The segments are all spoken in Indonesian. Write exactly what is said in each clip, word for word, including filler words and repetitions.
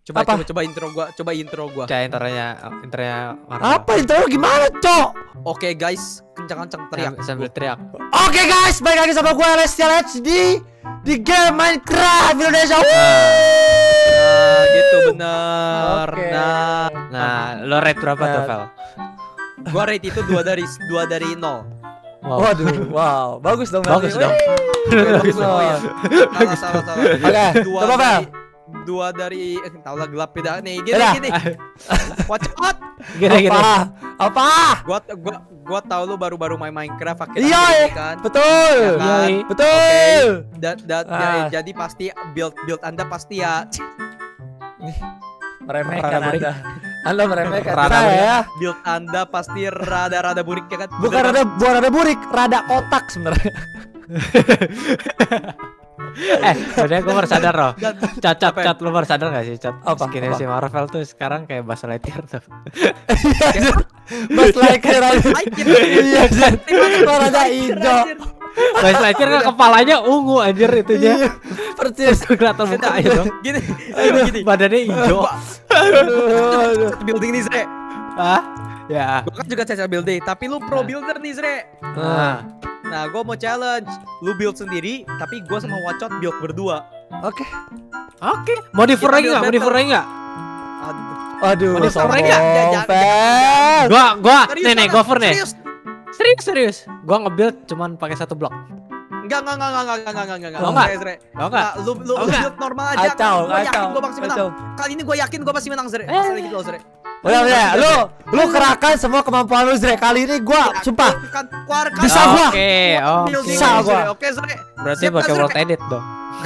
Coba Apa? coba coba intro gua, coba intro gua. Coba intronya, intronya Marvel. Apa intro gimana, Cok? Oke guys, kencang-kencang teriak. Sambil teriak. Oke guys, balik lagi sama gue Celestial H D di game Minecraft Indonesia. Nah, gitu bener. Oke. Nah, Nah, lo rate berapa tuh, Nah. Vel? gua rate itu dua dari dua dari nol. Wow. Waduh, wow, bagus dong. Bagus berarti. dong. Wih, bagus Oh iya. dong. Salah salah salah. Oke, Dua coba Vel. dari dua dari eh, tau lah gelap beda nih. Gini Udah. gini. Watch out. Gini gini. Apa? Apa? Gua gua gua tahu lu baru-baru main Minecraft akhir Iya, ini eh. kan. Betul. Ya kan? Yoi. Betul. Da, da- Ah. jadi, jadi pasti build build Anda pasti ya Meremehkan Rada burik. Anda. Anda meremehkan Rada saya burik. ya. build Anda pasti rada-rada burik ya kan. Bukan Bener rada, bukan rada burik, rada otak sebenarnya. Eh, sebenarnya gue baru sadar loh. Dan Cat, cat, Apa? cat, lo baru sadar gak sih, cat? Apa? Skinnya Apa? si Marvel tuh sekarang kayak Buzz Lightyear tuh. Mas like rada. Iya, Jen. Warnanya hijau. Buzz Lightyear kan kepalanya ungu anjir itunya. Iya, persis. Kelihatan mukanya dong. gini gini gini. Badannya hijau. Aduh, aduh. Building nih Zre. Ah, ya. Gua kan juga caca building, tapi lu pro Nah. builder nih Zre. Nah, Nah, gua mau challenge. Lu build sendiri, tapi gua sama Wacot build berdua. Oke. oke. Mau di Kita lagi build nggak? Mau di battle. lagi nggak? Aduh. Aduh, Mau sombong, disoreng nggak? Jangan- Fel. Gua, gua, Serius, nih nih, Bang. go for nih. Serius. Serius, serius. Gua nge-build cuman pakai satu blok. Enggak, enggak, enggak, enggak, enggak, enggak, enggak, enggak. Oh, enggak? Zre. Oh, enggak? Nah, lu lu Oh, lu enggak? build normal aja. Kacau, Gua yakin kacau, gua pasti menang. kacau. Kali ini gua yakin gua pasti menang Zre. Eh. Asal gitu loh Zre. Udah, udah, lu, lu kerahkan semua kemampuan lu, Zre. Kali ini gua, sumpah, Kan keluarkan. Bisa gua. Oke, oke. Building Bisa nih, gua. Zre. Oke Zre. Berarti Siap, pakai Zre? world edit dong.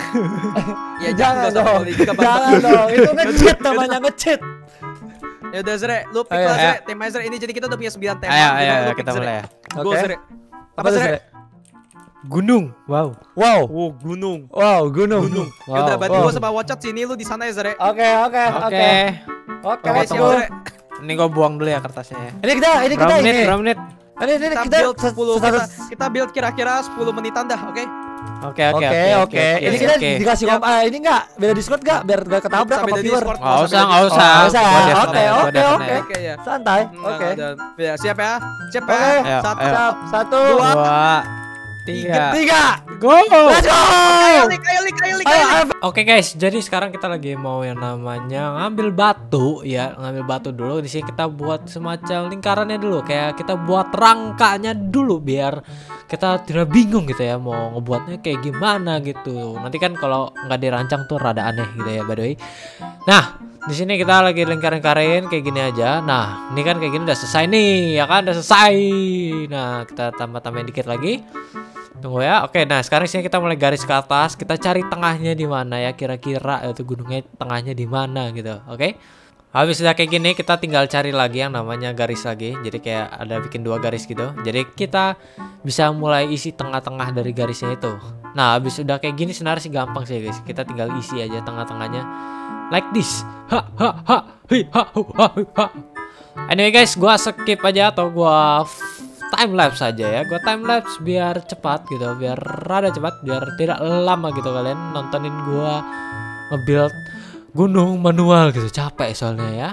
Ya jangan nggak usah dong, boleh juga, Bang. jangan dong, itu nge-cheat namanya, nge-cheat. Ya udah Zre, lu pick Ayo, lah Zre. ayo. Tema Zre ini jadi kita udah punya sembilan tema. Ayo, Gimana ayo, lu ayo, pick, kita Zre? mulai ya. Go Oke. Zre. Apa Apa tuh, Zre? Zre? Gunung. Wow. Wow, Oh, gunung. wow, gunung. Gunung. Wow, Ya udah, berarti wow. gua sama Wacot sini, lu di sana ya Zre. Oke, oke, Oke. oke. Oke, Oke, let's siap go. Zre. Ini gua buang dulu ya kertasnya ya. Ini kita, ini kita Berapa menit? ini. Berapa menit? Ini, ini Kita kita build sepuluh kita, status- kita build kira-kira sepuluh menitan dah, oke? Oke, oke, Oke, oke. Ini kita oke. dikasih Siap. kom ah, ini enggak beda Discord enggak biar gak ketabrak Sampai sama dari viewer. Discord. Nggak usah, nggak Sampai usah. dari Discord. Gua Oh, deaf oke, net, gua oke, deaf oke. net. Oke ya. Santai. Hmm, Oke. ada. Ya, siap ya. Siap Oke. ya. Ayo, Satu. ayo. Siap. Satu, Dua. Dua, tiga, tiga. go. Let's go. Ayo, lik, ayo, lik, ayo, lik, Ayo, ayo, lik. ayo. Oke guys, jadi sekarang kita lagi mau yang namanya ngambil batu ya, ngambil batu dulu. Di sini kita buat semacam lingkarannya dulu, kayak kita buat rangkanya dulu biar kita tidak bingung gitu ya mau ngebuatnya kayak gimana gitu. Nanti kan kalau nggak dirancang tuh rada aneh gitu ya by the way. Nah, di sini kita lagi lingkarin-lingkarin kayak gini aja. Nah, ini kan kayak gini udah selesai nih, ya kan udah selesai. Nah, kita tambah-tambahin dikit lagi. Tunggu ya. Oke, nah sekarang sini kita mulai garis ke atas. Kita cari tengahnya di mana ya kira-kira itu gunungnya tengahnya di mana gitu. Oke. Habis udah kayak gini kita tinggal cari lagi yang namanya garis lagi. Jadi kayak ada bikin dua garis gitu. Jadi kita bisa mulai isi tengah-tengah dari garisnya itu. Nah, habis udah kayak gini sebenarnya sih gampang sih guys. Kita tinggal isi aja tengah-tengahnya like this. Ha ha ha hi ha hu ha hu ha. Anyway guys, gua skip aja atau gua time lapse aja ya. Gua time lapse biar cepat gitu, biar rada cepat, biar tidak lama gitu kalian nontonin gua nge-build gunung manual gitu. Capek soalnya ya.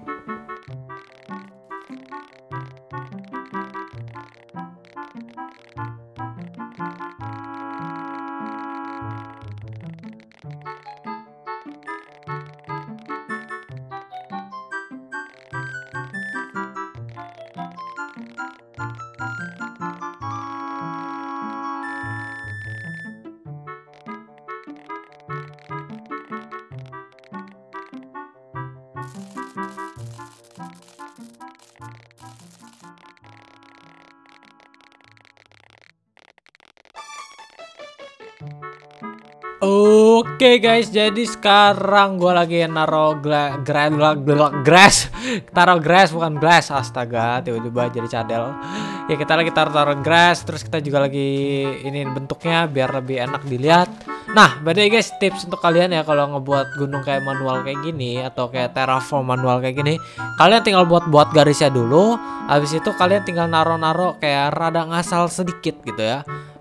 Oke guys, jadi sekarang gua lagi naro gla gra gra grass, taruh grass bukan glass, astaga, tiba-tiba jadi cadel. Ya kita lagi taruh-taruh grass, terus kita juga lagi ini bentuknya biar lebih enak dilihat. Nah, by the way guys, tips untuk kalian ya kalau ngebuat gunung kayak manual kayak gini atau kayak terraform manual kayak gini, kalian tinggal buat-buat garisnya dulu. Habis itu kalian tinggal naro-naro kayak rada ngasal sedikit gitu ya.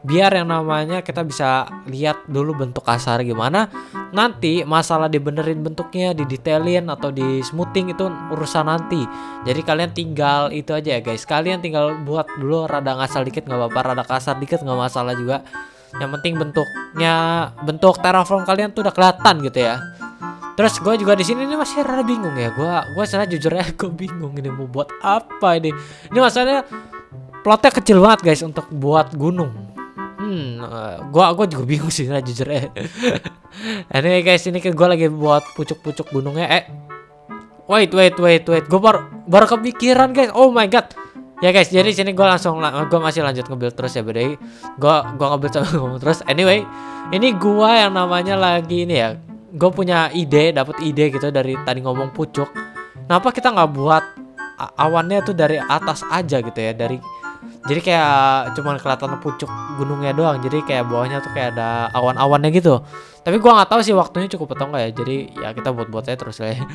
biar yang namanya kita bisa lihat dulu bentuk kasar gimana. Nanti masalah dibenerin bentuknya, didetailin atau di smoothing itu urusan nanti. Jadi kalian tinggal itu aja ya guys. Kalian tinggal buat dulu rada ngasal dikit nggak apa-apa, rada kasar dikit nggak masalah juga. Yang penting bentuknya, bentuk terraform kalian tuh udah kelihatan gitu ya. Terus gue juga di sini ini masih rada bingung ya. Gue gue sebenarnya jujur ya gue bingung ini mau buat apa ini. Ini masalahnya plotnya kecil banget guys untuk buat gunung. Hmm, uh, gua gua juga bingung sih, nah, jujur ya. Anyway guys, ini kan gue lagi buat pucuk-pucuk gunungnya. Eh, wait, wait, wait, wait. Gue baru baru kepikiran guys. Oh my god. Ya guys, jadi sini gue langsung gue masih lanjut nge-build terus ya, bedai. Gue gue nge-build sama ngomong terus. Anyway, ini gue yang namanya lagi ini ya. Gue punya ide, dapat ide gitu dari tadi ngomong pucuk. Kenapa kita nggak buat awannya tuh dari atas aja gitu ya, dari jadi kayak cuman kelihatan pucuk gunungnya doang, jadi kayak bawahnya tuh kayak ada awan-awannya gitu. Tapi gua nggak tahu sih waktunya cukup atau enggak ya, jadi ya kita buat-buat aja terus lah ya.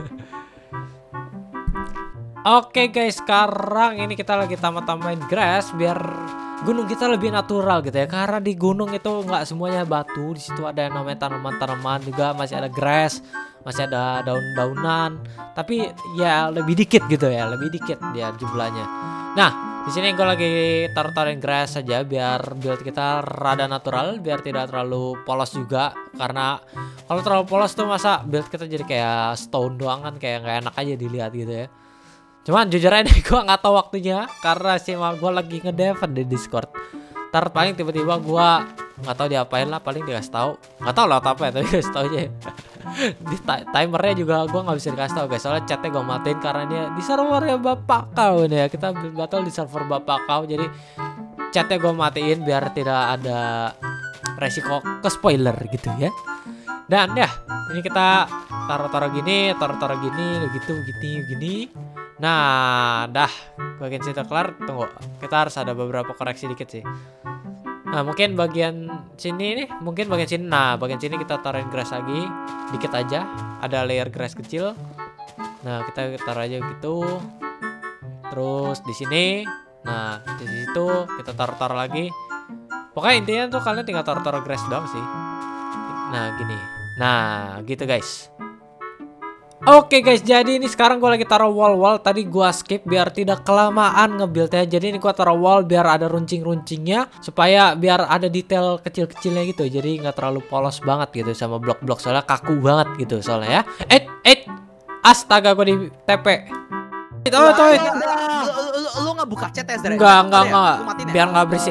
Oke guys, sekarang ini kita lagi tambah-tambahin grass biar gunung kita lebih natural gitu ya. Karena di gunung itu nggak semuanya batu, di situ ada yang namanya tanaman-tanaman juga, masih ada grass, masih ada daun-daunan. Tapi ya lebih dikit gitu ya, lebih dikit dia jumlahnya. Nah, di sini gue lagi taruh-taruhin grass saja biar build kita rada natural, biar tidak terlalu polos juga. Karena kalau terlalu polos tuh masa build kita jadi kayak stone doang kan, kayak nggak enak aja dilihat gitu ya. Cuman jujur aja gue nggak tahu waktunya karena sih gue lagi ngedev di Discord. Ntar paling tiba-tiba gue nggak tahu diapain lah, paling dikasih tahu. Nggak tahu lah apa ya, tapi dikasih tahu aja. Di timernya juga gue nggak bisa dikasih tahu guys, soalnya chatnya gue matiin karena dia di servernya bapak kau nih ya. Kita battle di server bapak kau, jadi chatnya gue matiin biar tidak ada resiko ke spoiler gitu ya. Dan ya ini kita taruh-taruh gini, taruh-taruh gini, gitu, gini, gini. Nah, dah bagian situ kelar. Tunggu, kita harus ada beberapa koreksi dikit sih. Nah, mungkin bagian sini nih, mungkin bagian sini. Nah, bagian sini kita taruhin grass lagi, dikit aja. Ada layer grass kecil. Nah, kita taruh aja gitu. Terus di sini, nah di situ kita taruh-taruh lagi. Pokoknya intinya tuh kalian tinggal taruh-taruh grass doang sih. Nah, gini. Nah, gitu guys. Oke guys, jadi ini sekarang gue lagi taruh wall-wall. Tadi gue skip biar tidak kelamaan nge-buildnya. Jadi ini gue taruh wall biar ada runcing-runcingnya, supaya biar ada detail kecil-kecilnya gitu. Jadi nggak terlalu polos banget gitu sama blok-blok, soalnya kaku banget gitu soalnya ya. Eh, eh, astaga gue di T P. Oh, oh, Lu nggak buka chat ya? Enggak, enggak, enggak. Biar nggak berisik.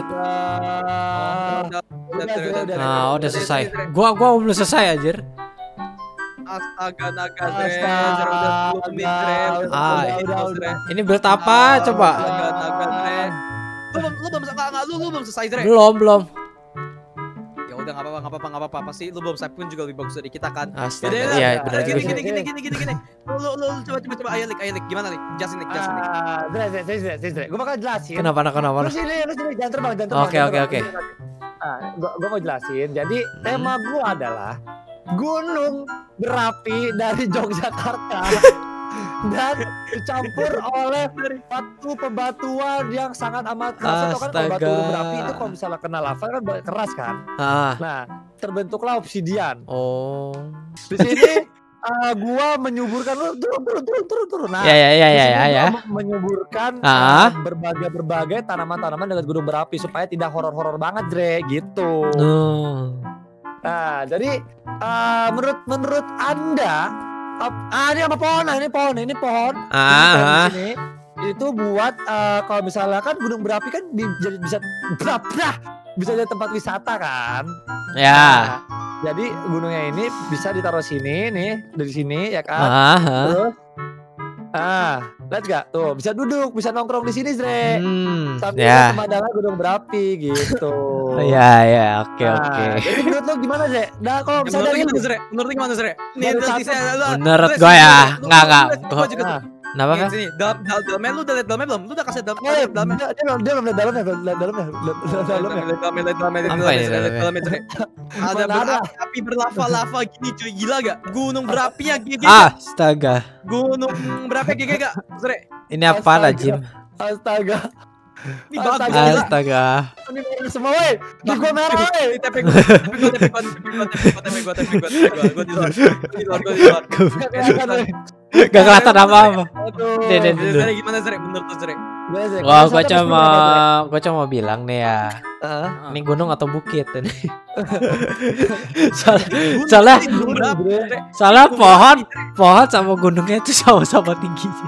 Nah, udah selesai. Gua gua belum selesai anjir. Astaga naga Zre, udah sepuluh menit Zre. Ah, ini build apa coba? Astaga naga Zre. Lu belum lu belum enggak lu lu belum selesai Zre. Belum, belum. Ya udah enggak apa-apa, enggak apa-apa, enggak apa-apa. Pasti lu belum selesai pun juga lebih bagus dari kita kan. Astaga, iya benar juga. Gini gini gini gini gini gini. Lu lu coba coba coba ayo Lik, ayo Lik. Gimana Lik? Jelasin Lik, jelasin Lik. Ah, Zre, Zre, Zre, Zre, Zre. Gue bakal jelasin. Kenapa, kenapa? Terus ini, terus ini, jangan terbang, jangan terbang. Oke, oke, oke. Ah, gua, gua mau jelasin. Jadi tema gua adalah gunung berapi dari Yogyakarta dan dicampur oleh batu pembatuan yang sangat amat keras. Atau kan kalau batu berapi itu kalau misalnya kena lava kan keras kan. Ah. Nah, terbentuklah obsidian. Oh. Di sini uh, gua menyuburkan lu turun turun turun turun turun. Nah, ya ya ya ya ya, ya. menyuburkan ah. uh, berbagai berbagai tanaman-tanaman dengan gunung berapi supaya tidak horor-horor banget, Dre, gitu. Oh. Nah, jadi uh, menurut menurut Anda, uh, ah ini apa pohon? Nah, ini pohon, ini pohon. Ah. Ini, ini itu buat uh, kalau misalnya kan gunung berapi kan di, jadi bisa berapa bisa jadi tempat wisata kan? Ya. Nah, jadi gunungnya ini bisa ditaruh sini nih, dari sini ya kan? Ah. Terus, ah, lihat gak? Tuh, bisa duduk, bisa nongkrong di sini, Zre. Hmm, sambil ya. pemandangan gunung berapi gitu. Ya, ya, oke, nah, oke. Jadi menurut lo gimana, Zre? Nah, kalau Ya, misalnya menurut dari gimana Zre? Menurut gimana Zre? Nih Dari nanti satu- saya lu. Menurut lu- gua lu- ya, lu- enggak, lu- enggak. lu- Gua- gua juga tuh. Kenapa Nih, kan? sini, dalam dalam dalamnya lu udah lihat dalamnya belum? Lu udah kasih dalam Eh, dalamnya. dia dia belum dia belum lihat dalamnya, lihat dalamnya, lihat lihat dalamnya. Lihat dalamnya, lihat dalamnya, lihat Apa dalamnya, ini lihat dalamnya? dalamnya, Zre. Ada Mana ada? berapi api berlava-lava gini cuy, gila gak? Gunung berapi yang gigi Ah, astaga. Gunung berapi gigi gak? Zre. Ini apa lah, Jim? Astaga. Ini bagus Astaga. gila. Astaga. Ini merah semua woi. Di gua merah woi. Ini T P gua, T P gua, T P gua, T P gua, T P gua, T P gua, T P gua, T P gua, gua di luar, gua di luar, gua di luar. Gak kelihatan woi. Gak kelihatan apa-apa. Aduh. Deh, deh, deh. Zre gimana Zre? Menurut lu Zre? Wah, gua cuma gua cuma bilang nih ya. Heeh. Ini gunung atau bukit ini? Soalnya, soalnya, soalnya pohon, pohon sama gunungnya itu sama-sama tingginya.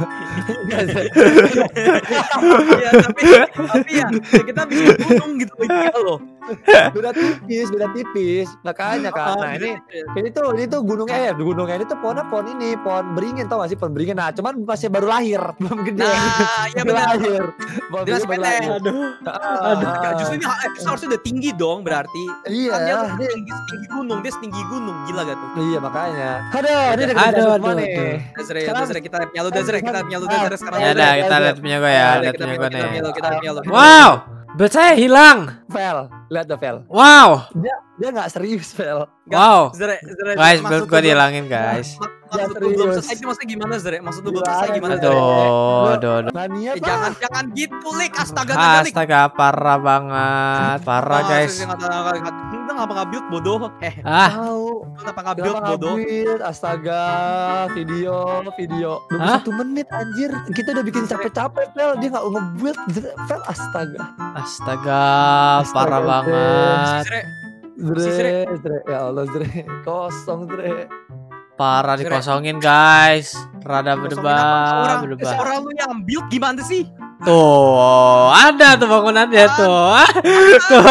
Iya, tapi tapi ya kita bisa gunung gitu aja loh. Beda tipis, beda tipis. Makanya kan. Nah, ini ini tuh ini tuh gunungnya ya, gunungnya ini tuh pohonnya pohon ini, pohon beringin tau gak sih pohon beringin. Nah, cuman masih baru lahir, belum gede. Nah, iya Baru benar. lahir. Pohon Dia masih beringin baru pendek. lahir. Aduh. Aduh. Enggak, justru ini eh, harusnya udah tinggi dong berarti. Iya, Kan dia tuh dia- tinggi, tinggi gunung, dia setinggi gunung, gila gak tuh? iya makanya. Aduh, ini Aduh, udah aduh, semua aduh. nih. Zre, Sekarang- Zre kita lihat lu Zre, kita lihat lu Zre sekarang. Ya udah, kita lihat punya gue ya, Ayo, lihat kita punya milu, gue kita nih. milu, kita milu, kita Wow, bet saya hilang. Vel, lihat tuh Vel. Wow, Dia dia nggak serius Vel. Nggak, wow. Zre, Zre, Guys, maksud build lu gue belum- dihilangin guys. mak- Maksud lu belum serius. selesai itu maksudnya gimana Zre? Maksud lu belum Gimana, selesai gimana Zre? Aduh, aduh, aduh. Mania apa? Jangan jangan gitu Lik, astaga naga Lik. Astaga, parah banget, parah Ah, guys. saya nggak tahu, nggak- nggak- Kita ngapa nggak build bodoh? Eh, Ah, Tahu. lu kenapa nggak build Kenapa bodoh? nge-build? Astaga, video, video. Belum Hah? satu menit anjir. Kita udah bikin capek-capek, Vel. Dia nggak nge-build. Vel, astaga. astaga, Astaga, parah Zre. banget. Zre, Zre, Si Zre. Zre. Ya Allah, Zre. Kosong, Zre. Parah Zre. dikosongin guys. Rada kosongin apa? berdebah, Orang, berdebah. orang lu yang build gimana sih? Tuh, ada tuh bangunannya tuh. Tuh.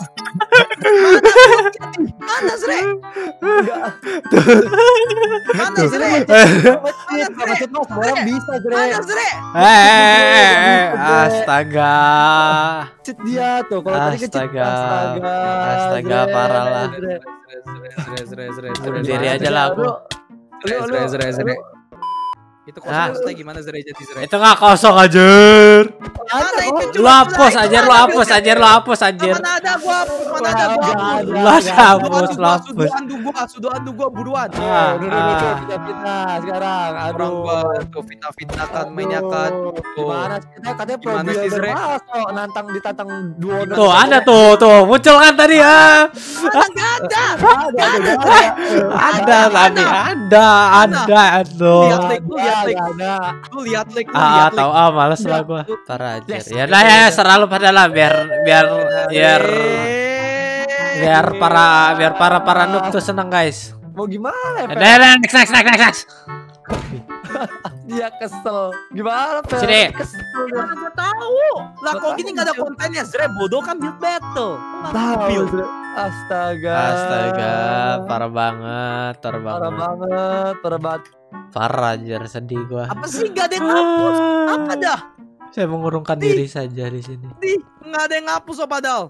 Mana Zre? Enggak. Mana Zre? Masjid, masjid mas, orang bisa, Zre. Mana Zre? Eh, eh, eh, astaga. Masjid dia tuh. Kalau tadi kecil, Astaga. astaga. Astaga, Zre, parah lah. Zre. Zre, Zre, Zre, Zre, Berdiri Zre. aja lah aku. Zre, Zre, Zre, Zre. Itu Ah. kosong selesai gimana Zre jadi Zre? Itu nggak kosong anjir. Mana itu? Lu hapus anjir, lu hapus anjir, lu hapus anjir. Mana ada gua hapus, mana ada gua hapus. Lu ada hapus, lu hapus. Suduhan tuh gua, suduhan tuh gua buruan. Ah, Udah, udah, udah, ah. kita fitnah sekarang. Orang Aduh. gua tuh fitnah-fitnah kan mainnya kan. Aduh, Gimana sih? Katanya, katanya pro Gimana sih, Zre? builder masuk nantang ditantang duo. Tuh, ada tuh, tuh, muncul kan tadi ya. Mana enggak ada. Ada, ada, ada. Ada tadi, ada, ada tuh. Lihat Lik, lu lihat Lik. Ada. Lu lihat Lik, lu Ah, lihat Lik. tahu ah, males lah gua. Parah anjir. Yes. Ya udah ya, serah lu pada lah biar biar biar biar para biar para para noob tuh seneng guys. Mau gimana ya, Udah, Fel? udah, next next next next. next. Dia kesel. Gimana, Fel? Sini. Kesel dia. Mana gua tahu. Lah kok gini enggak ada kontennya Zre, bodoh kan build battle. Tahu, Build. Zre. Astaga. Astaga, parah banget, parah Parah banget. banget, parah banget. Parah anjir, sedih gua. Apa sih enggak ada yang hapus? Apa dah? Saya mengurungkan Di- diri saja di sini. Di, enggak ada yang ngapus oh padahal.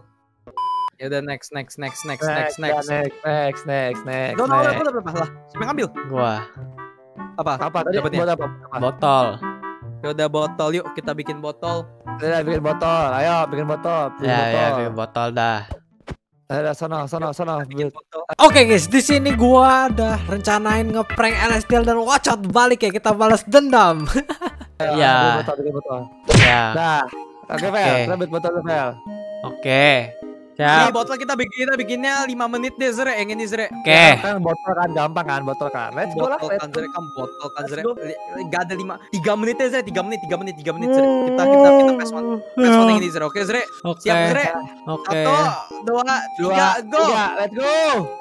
Ya udah next next next next next next. ya, next, next, next, next, Gak mau next. apa apa lah. Siapa yang ngambil? Gua Apa? Apa tadi? Dapatnya? Buat apa? Apa? botol. Ya udah botol yuk kita bikin botol. Udah bikin botol. Ayo bikin botol. Bikin Ya, ya, botol. bikin botol dah. Ayo, sono, sono, sono. Bikin botol. Oke guys, di sini gua ada rencanain ngeprank Elestial dan Watchot balik ya, kita balas dendam. Ayo, Ya. bikin botol, bikin botol. Ya, Nah, oke, Fel. Oke. Kita bikin botol, Fel. oke. Nih Siap. botol kita bikin kita bikinnya lima menit deh Zre, yang ini Zre. Oke. Kan botol kan gampang kan, botol kan. Let's go lah, Botol let's kan go. Zre, kan botol kan Zre. Let's go. Li- Gak ada lima, tiga menit deh Zre, tiga menit, tiga menit, tiga menit Zre. Kita kita kita pes one, pes one yang ini Zre. Oke Zre, Oke. siap Zre. Oke. Satu, dua, Dua, tiga, go. tiga, let's go.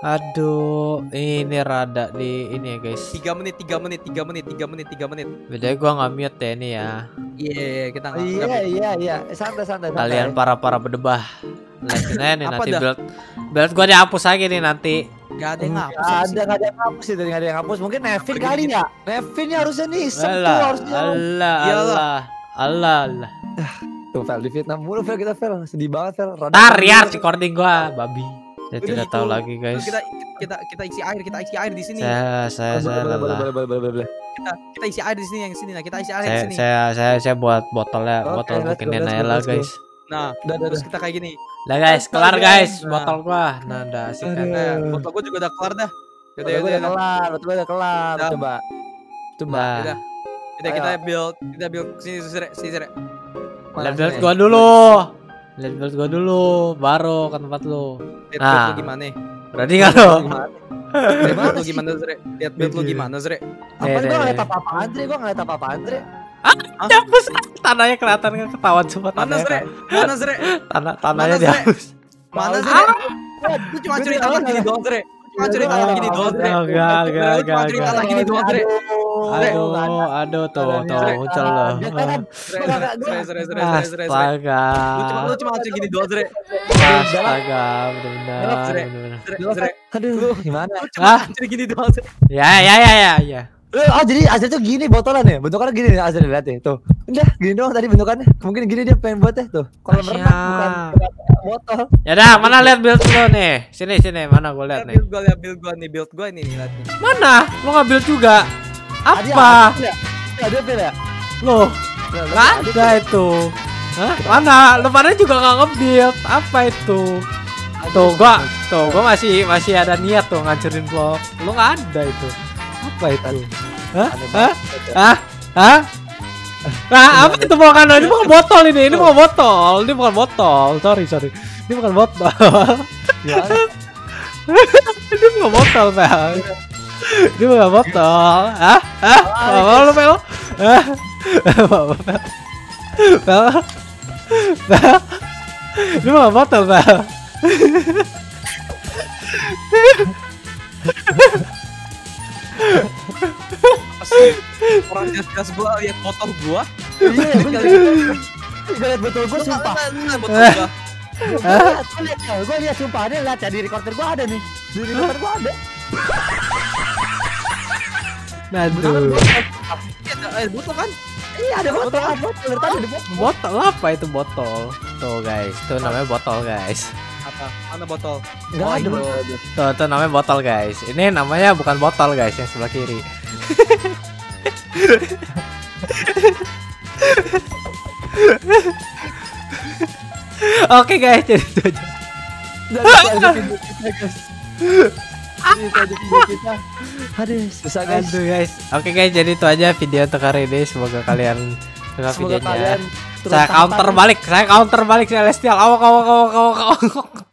Aduh, ini rada di ini ya guys. Tiga menit, tiga menit, tiga menit, tiga menit, tiga menit. Bedanya gua nggak mute ya ini ya. Iya, kita nggak. Iya, nggak- iya, iya. Santai, santai, santai. Kalian para para berdebah. Lihatin aja nih Apa nanti dah? build build gua dihapus lagi nih nanti. Gak ada yang Nggak ngapus. apa ada, sih? nggak ada yang hapus sih, nggak ada yang hapus. Mungkin Nevin Pergi kali dikit. ya. Nevin nya harusnya nih, iseng tuh Allah, harusnya. Allah, Iyalah. Allah, Allah, Allah. Tuh, Fel, di Vietnam mulu, Fel, kita, Fel. Sedih banget, Fel. Rada Tar sedih. ya recording gua, babi. Saya Udah, tidak itu. tahu lagi Itu guys. Kita kita kita isi air, kita isi air di sini. Saya saya saya Boleh, boleh, boleh, lelah. boleh, boleh, boleh, boleh. Kita kita isi air di sini yang sini. Nah, kita isi air di Saya sini. saya saya saya buat botolnya, Oke, botol let's go, bikinin let's go, aja lah let's go. guys. Nah, Udah, udah, terus udah. kita kayak gini. Lah guys, kelar guys Nah. botol gua. Nah, udah asik kan. Aduh. Nah, botol gua juga udah kelar dah. Yaudah, Udah, yaudah, udah yaudah. kelar, betul udah kelar. Udah. Coba. Coba. Nah. Yaudah. Yaudah, Ayo. kita build, kita build sini Zre, sini Zre. Lihat build gua dulu. Lihat build gua dulu, baru ke tempat lu. Lihat Nah. build lu gimana? Berarti kan lo? Lihat build lu gimana, Zre? Lihat build lu gimana, Zre? Apa Nih, gue nih, ngeliat nih. apa-apa Andre, gue ngeliat apa-apa Andre. Dihapus. Tanahnya kelihatan kan ketahuan semua Mana, tanahnya. Zre? Mana, Zre? Tanah tanahnya Mana, Zre? dihapus. Mana, Males, Zre? Zre. Lu cuma curi tanah gini doang, Zre. Cuma curi tanah gini doang, Zre. Enggak, enggak, Lu cuma enggak, curi enggak. tanah gini doang, Zre. Aduh, aduh tuh, tuh Zre. muncul loh. Dia kan Zre, Zre, Zre, Zre, Zre, Zre, Zre. Astaga. Lu cuma lu cuma curi gini doang, Zre. Astaga, benar-benar. Zre. benar-benar. Zre, Zre. Aduh, gimana? Lu cuma Ah. curi gini doang, Zre. Ya, ya, ya, ya, ya. Oh jadi Azri tuh gini botolan ya? Bentukannya gini nih Azri, lihat ya tuh. Udah gini doang tadi bentukannya. Mungkin gini dia pengen buatnya tuh. Kolam renang bukan bukan botol. Ya dah, mana lihat build lu nih? Sini, sini, mana gua lihat nih. Build gua, lihat build gua nih, build gua ini nih, lihat nih. Mana? Lu nggak build juga? Ada Apa? ya? Ada pil ya? Loh, nggak ada itu. Hah? Mana? Lu pada juga nggak nge-build. Apa itu? Tuh gua, tuh gua masih masih ada niat tuh ngancurin vlog. Lu nggak ada itu. Apa itu? Hah? Hah? Hah? Hah? Nah, apa itu bukan? Ini bukan botol ini. Ini bukan botol. Ini bukan botol. Sorry, sorry. Ini bukan botol. Ini bukan botol, Bang. Ini bukan botol. Hah? Hah? Apa lu, Pel? Hah? Apa, Pel? Pel? Pel? Ini bukan botol, Pel. Orang jelas-jelas gua lihat botol gua. Iya, bener. Gue liat betul gue sumpah. Enggak, botol gua. Gue liat, gue liat sumpah ada liat ya di recorder gue ada nih. Di recorder gue ada. Aduh. Iya, ada botol kan? Iya ada botol, ada botol dari tadi ada botol. Botol apa itu botol? Tuh guys, tuh namanya botol guys. Apa? Mana botol? Enggak Oh, ada itu. botol. Tuh, tuh namanya botol guys. Ini namanya bukan botol guys yang sebelah kiri. Oke guys, jadi itu aja. Ini aja video kita. Aduh, susah guys. Aduh guys. Oke guys, jadi itu aja video untuk hari ini. Semoga kalian suka Semoga videonya. kalian terus Saya counter tahan. balik, saya counter balik Celestial. Awak awak awak awak awak.